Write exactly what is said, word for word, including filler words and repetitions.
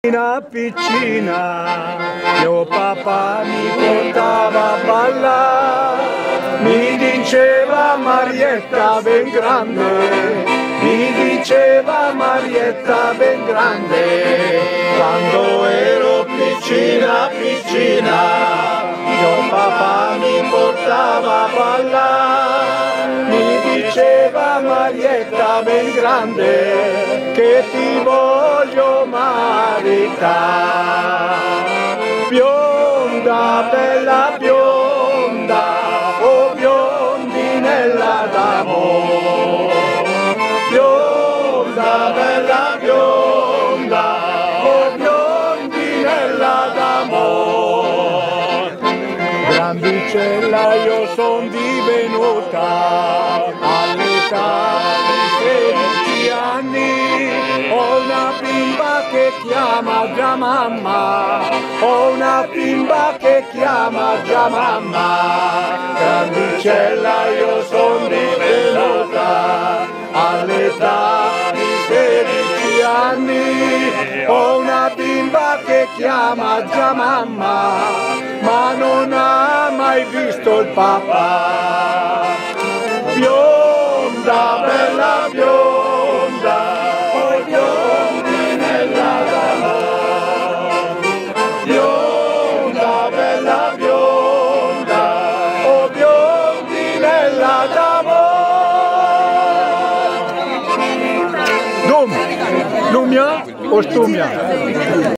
Piccina, piccina, mio papà mi portava a ballare, mi diceva Marietta ben grande, mi diceva Marietta ben grande, quando ero piccina, piccina, mio papà mi portava a ballare, mi diceva Marietta ben grande, che ti voglio maritare. Bionda, bella bionda, oh biondinella d'amore. Bionda, bella bionda, oh biondinella d'amore. Grandicella io son divenuta all'età di sedici anni, ho una bimba che chiama già mamma, ho una bimba che chiama già mamma. Grandicella io son divenuta all'età di sedici anni, ho una bimba che chiama già mamma, ma non ha mai visto il papà. Bionda, bella bionda, oh biondinella d'amore. Bionda, bella bionda, oh biondinella d'amore. Dum, Lumia o Stumia?